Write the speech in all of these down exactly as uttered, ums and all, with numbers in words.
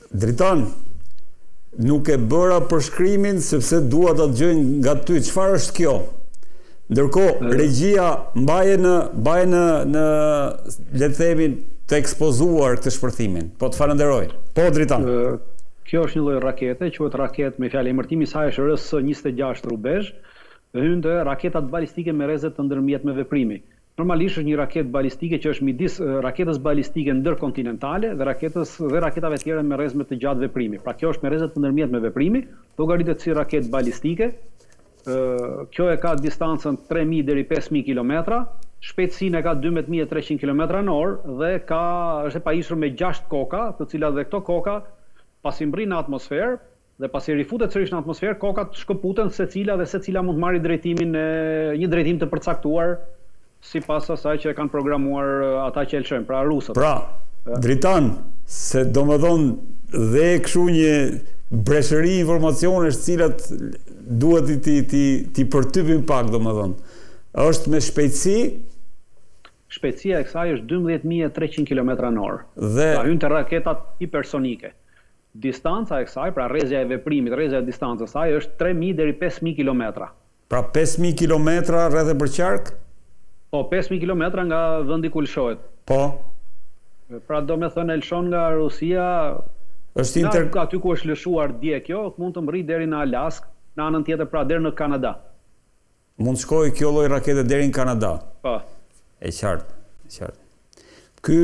Dritan, nuk e bëra përshkrimin sepse dua ta dëgjoj nga ty çfarë është kjo. Ndërkohë regjia mbaje në mbaje në në le të themi të ekspozuar këtë shpërthimin. Po të falenderoj. Po Dritan. Kjo është një lloj rakete, quhet raketë me fjalë emërtimi i saj është R S njëzet e gjashtë Rubezh, hyn të raketat balistike me rrezet të ndërmjetme veprimi. Normalisht është një raketë balistike që është midis raketës balistike ndërkontinentale dhe raketës dhe raketave tjera me rrezme të gjatë veprimi. Pra kjo është me rrezet të ndërmjetme veprimi, llogaritet si raketë balistike. Kjo e ka distancën tre mijë deri pesë mijë kilometra, shpejtësinë e ka dymbëdhjetë mijë e treqind kilometra në orë dhe ka është e pajisur me gjashtë koka, të cilat dhe këto koka pasi mbrin në atmosferë dhe pasi rifutet sërish në atmosferë, kokat shkëputen secila dhe secila mund të marrë drejtimin e një drejtim të përcaktuar sipas asaj që e kanë programuar ata që e lëshojnë, pra rusët. Pra, Dritan, se domethënë dhe kështu një breshëri informacionesh cilat duhet ti ti ti përtypin pak domethënë. Është me shpejtësi Shpejtësia e kësaj është dymbëdhjetë mijë e treqind kilometra në orë. Dhe pra hyn te raketat hipersonike. Distanca e kësaj, pra rrezja e veprimit, rrezja e distancës së saj është tre mijë deri pesë mijë kilometra. Pra pesë mijë kilometra rreth e përqark? Po, pesë mijë kilometra nga vendi ku lëshohet. Po. Pra do me thënë e lëshon nga Rusia, është inter... nga aty ku është lëshuar dje kjo, mund të mbërrijë deri në Alask, në anën tjetër pra deri në Kanada. Mund shkojë kjo lloj rakete deri në Kanada. Po. E qartë, e qartë. Ky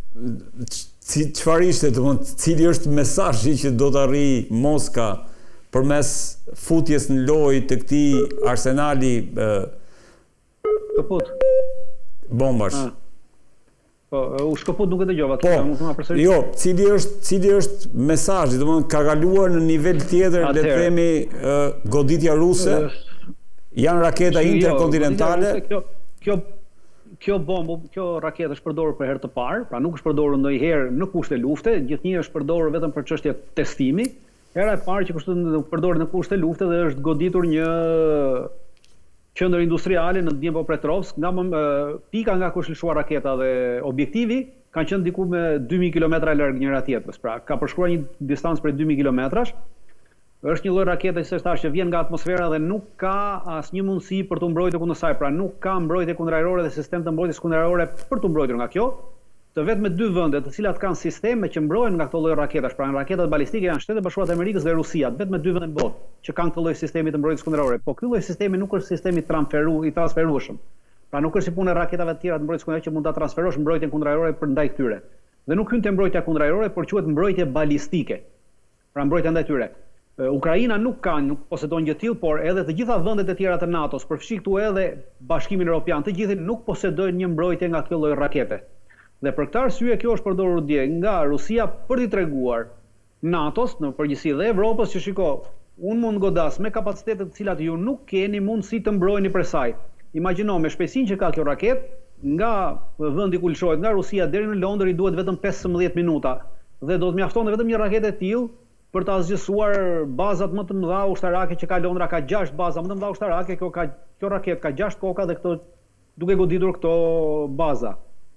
çfarë ishte, domethënë, cili është mesazhi që do të arrijë Moska përmes futjes në lojë të këtij arsenali Shkëput. Bombash. Po, u shkëput nuk e dëgjova. Po, jo, cili është cili është mesazhi, domethënë ka kaluar në nivel tjetër, le të themi, goditja ruse. Janë raketa interkontinentale. Kjo kjo kjo bombë, kjo raketë është përdorur për herë të parë, pra nuk është përdorur ndonjëherë në kushte lufte, gjithnjë është përdorur vetëm për çështje testimi. Hera e parë që kështu përdoret në kushte lufte dhe është goditur një qendër industriale në Dnipropetrovsk, nga pika nga ku është lëshuar raketa dhe objektivi kanë qenë diku me dy mijë kilometra larg njëra tjetrës. Pra ka përshkruar një distancë prej dy mijë kilometrash. Është një lloj rakete që thash që vjen nga atmosfera dhe nuk ka asnjë mundësi për të mbrojtur kundër saj, pra nuk ka mbrojtje kundërajrore dhe sistem të mbrojtjes kundërajrore për të mbrojtur nga kjo. Të vetëm me dy vende të cilat kanë sisteme që mbrohen nga këto lloj raketash, pra raketat balistike janë Shtetet Bashkuara të Amerikës dhe Rusia, vetëm me dy vende në botë që kanë këtë lloj sistemi të mbrojtjes kundërajrore. Po ky lloj sistemi nuk është sistemi transferu i transferueshëm. Pra nuk është si puna e raketave të tjera të mbrojtjes kundërajrore që mund ta transferosh mbrojtjen kundërajrore për ndaj tyre. Dhe nuk hyn te mbrojtja kundërajrore, por quhet mbrojtje balistike. Pra mbrojtja ndaj tyre. Ukraina nuk ka, nuk posedon gjë tillë, por edhe të gjitha vendet e tjera të NATO-s, përfshi këtu edhe Bashkimin Evropian, të gjithë nuk posedojnë një mbrojtje nga kjo lloj rakete. Dhe për këtë arsye kjo është përdorur dje nga Rusia për t'i treguar NATO-s në përgjithësi dhe Evropës që shiko, unë mund godas me kapacitetet të cilat ju nuk keni mundësi të mbrojeni prej saj. Imagjino me shpejtësinë që ka kjo raketë, nga vendi ku lëshohet nga Rusia deri në Londër i duhet vetëm pesëmbëdhjetë minuta dhe do të mjaftonte vetëm një raketë e tillë për ta zgjesuar bazat më të mëdha ushtarake që ka Londra, ka gjashtë baza më të mëdha ushtarake, kjo ka kjo raketë ka gjashtë koka dhe këto duke goditur këto baza.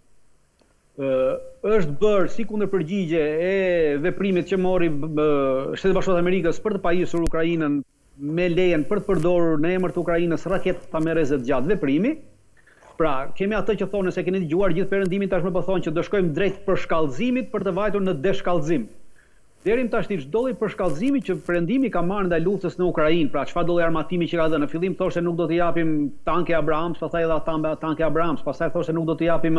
Ë është bërë si kundërpërgjigje e veprimit që mori Shtetet Bashkuara të Amerikës për të pajisur Ukrainën me lejen për të përdorur në emër të Ukrainës raketa me rrezet gjatë veprimi. Pra, kemi atë që thonë se keni dëgjuar gjithë perëndimin tashmë po thonë që do shkojmë drejt përshkallëzimit për të vajtur në deshkallëzim. Deri më tash çdo lloj përshkallëzimi që perëndimi ka marrë ndaj luftës në Ukrainë, pra çfarë do lloj armatimi që ka dhënë. Në fillim thoshte nuk do t'i japim tanke Abrams, pastaj dha tanke Abrams, pastaj thoshte nuk do t'i japim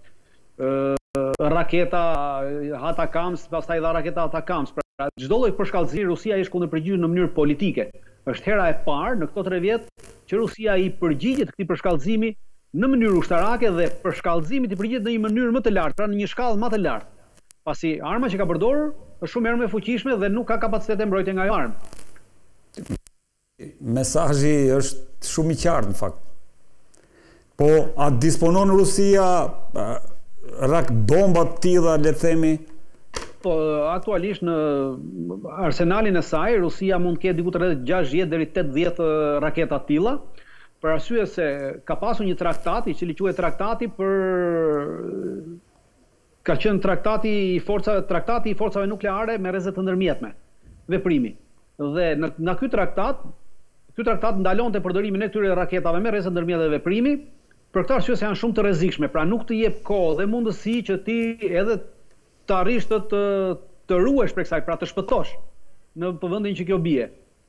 raketa Hatakams, pastaj dha raketa Hatakams. Pra çdo lloj përshkallëzimi Rusia ishte kundërpërgjigjur në mënyrë politike. Është hera e parë në këto tre vjet që Rusia i përgjigjet këtij përshkallëzimi në mënyrë ushtarake dhe përshkallëzimi i përgjigjet në një mënyrë më të lartë, pra në një shkallë më të lartë. Pasi arma që ka përdorur është shumë herë më e fuqishme dhe nuk ka kapacitete mbrojtje nga ajo armë. Mesazhi është shumë i qartë në fakt. Po a disponon Rusia rak bomba të tilla, le të themi? Po aktualisht në arsenalin e saj Rusia mund të ketë diku rreth gjashtëdhjetë deri tetëdhjetë raketa të tilla, për arsye se ka pasur një traktat i cili quhet traktati për ka qenë traktati i forca traktati i forcave nukleare me rrezet të ndërmjetme, veprimi. Dhe në, në ky traktat, ky traktat ndalonte përdorimin e këtyre raketave me rrezet ndërmjetme dhe veprimi, për këtë arsye se janë shumë të rrezikshme, pra nuk të jep kohë dhe mundësi që ti edhe të arrish të të, të ruhesh prej kësaj, pra të shpëtosh në vendin që kjo bie.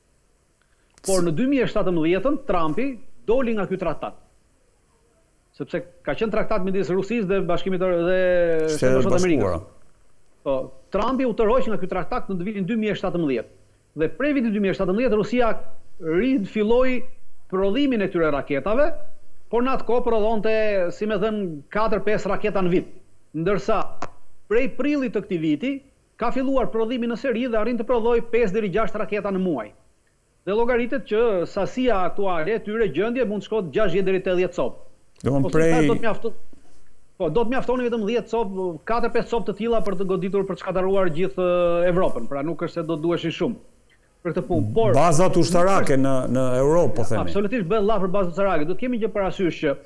Por në dy mijë e shtatëmbëdhjetë Trumpi doli nga ky traktat. Sepse ka qenë traktat midis Rusisë dhe Bashkimit të dhe Shtetet Bashkuara të Amerikës. Po, Trumpi u tërhoq nga ky traktat në vitin dy mijë e shtatëmbëdhjetë. Dhe prej vitit dy mijë e shtatëmbëdhjetë Rusia rifilloi prodhimin e këtyre raketave, por në atë kohë prodhonte, si me thënë, katër pesë raketa në vit. Ndërsa prej prillit të këtij viti ka filluar prodhimi në seri dhe arrin të prodhojë pesë deri gjashtë raketa në muaj. Dhe llogaritet që sasia aktuale e tyre gjendje mund të shkojë gjashtëdhjetë deri tetëdhjetë copë. Do të prej do të mjafton. Po, do të mjaftonin vetëm dhjetë copë, katër pesë copë të tilla për të goditur për të shkatëruar gjithë Evropën, pra nuk është se do duheshin shumë për këtë punë. Por bazat ushtarake në në Europë, po themi. Absolutisht bëhet lla për bazat ushtarake. Do të kemi gjë parasysh që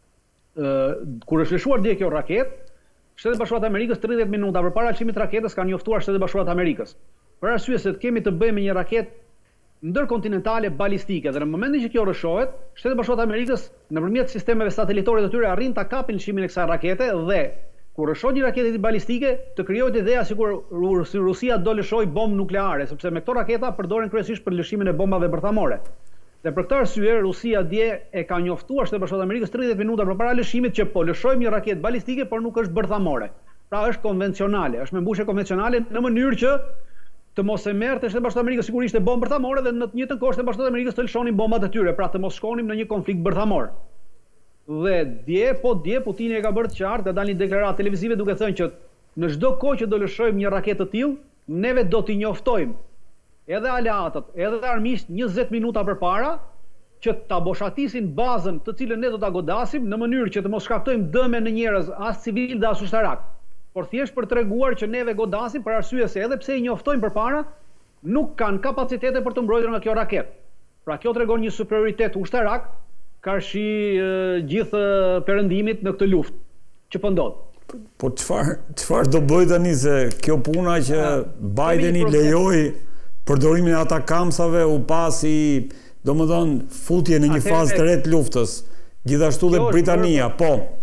ë kur është lëshuar dje kjo raketë, Shtetet Bashkuara të Amerikës tridhjetë minuta përpara lëshimit të raketës kanë njoftuar Shtetet Bashkuara të Amerikës. Për arsye se të kemi të bëjmë me një raketë ndërkontinentale balistike dhe në momentin që kjo rrëshohet, Shtetet Bashkuara të Amerikës nëpërmjet sistemeve satelitore të tyre arrin ta kapin lëshimin e kësaj rakete dhe kur rrëshohet një raketë balistike, të krijohet ideja sikur Rusia do lëshojë bombë nukleare, sepse me këto raketa përdoren kryesisht për lëshimin e bombave bërthamore. Dhe për këtë arsye Rusia dje e ka njoftuar Shtetet Bashkuara të Amerikës tridhjetë minuta përpara lëshimit që po lëshojmë një raketë balistike, por nuk është bërthamore. Pra është konvencionale, është me mbushje konvencionale në mënyrë që të mos e merrte Shtetet Bashkuara të Amerikës sigurisht e bombë bërthamore dhe në të njëjtën kohë Shtetet Bashkuara të Amerikës të lëshonin bombat e tyre, pra të mos shkonim në një konflikt bërthamor. Dhe dje, po dje Putini e ka bërë të qartë dhe dalin deklaratë televizive duke thënë që në çdo kohë që do lëshojmë një raketë të tillë, neve do t'i njoftojmë edhe aleatët, edhe armiqt njëzet minuta përpara që ta boshatisin bazën të cilën ne do ta godasim në mënyrë që të mos shkaktojmë dëme në njerëz as civil dhe as ushtarak. Por thjesht për treguar që neve godasim për arsye se edhe pse i njoftojmë përpara, nuk kanë kapacitete për të mbrojtur nga kjo raketë. Pra kjo tregon një superioritet ushtarak karshi gjithë perëndimit në këtë luftë që po ndodh. Po çfarë çfarë do bëj tani se kjo puna që Bideni lejoi përdorimin e atakamsave u pasi, domethënë, futje në një fazë të re të luftës. Gjithashtu dhe Britania, po.